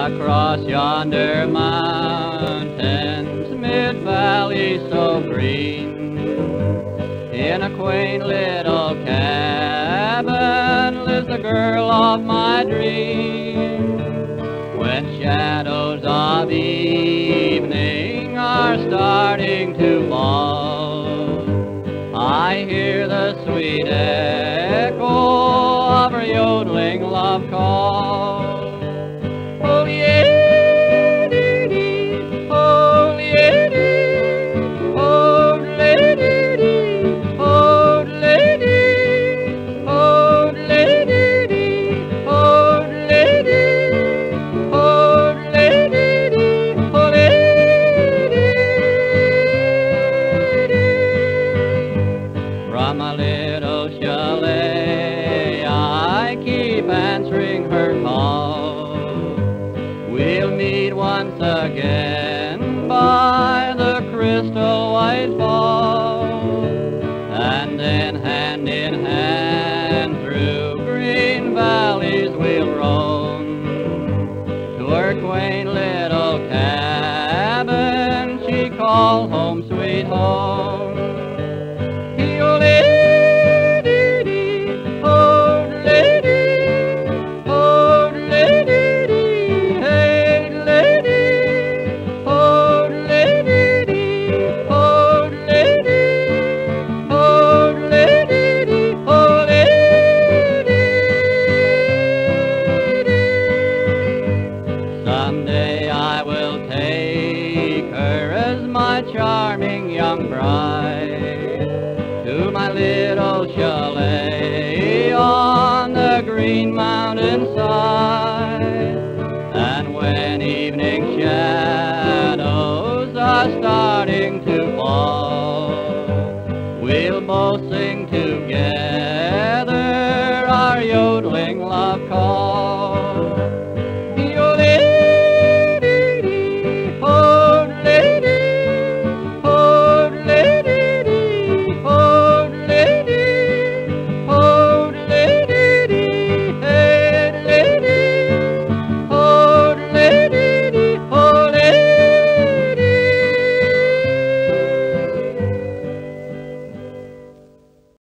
across yonder mountains, mid valleys so green, in a quaint little cabin lives the girl of my dream. When shadows of evening are starting to fall, I hear the sweet echo of her yodeling love call. Oh yeah, dee dee, oh yeah, dee, oh lady, oh lady, oh lady, oh lady, oh lady, oh lady. From a little chalet I keep answering her call. We'll meet once again by the crystal white fall, and then hand in hand through green valleys we'll roam to her quaint little cabin she called home, sweet home. Someday I will take her as my charming young bride to my little chalet on the green mountainside. And when evening shadows are starting to fall, we'll both sing together our yodeling love call.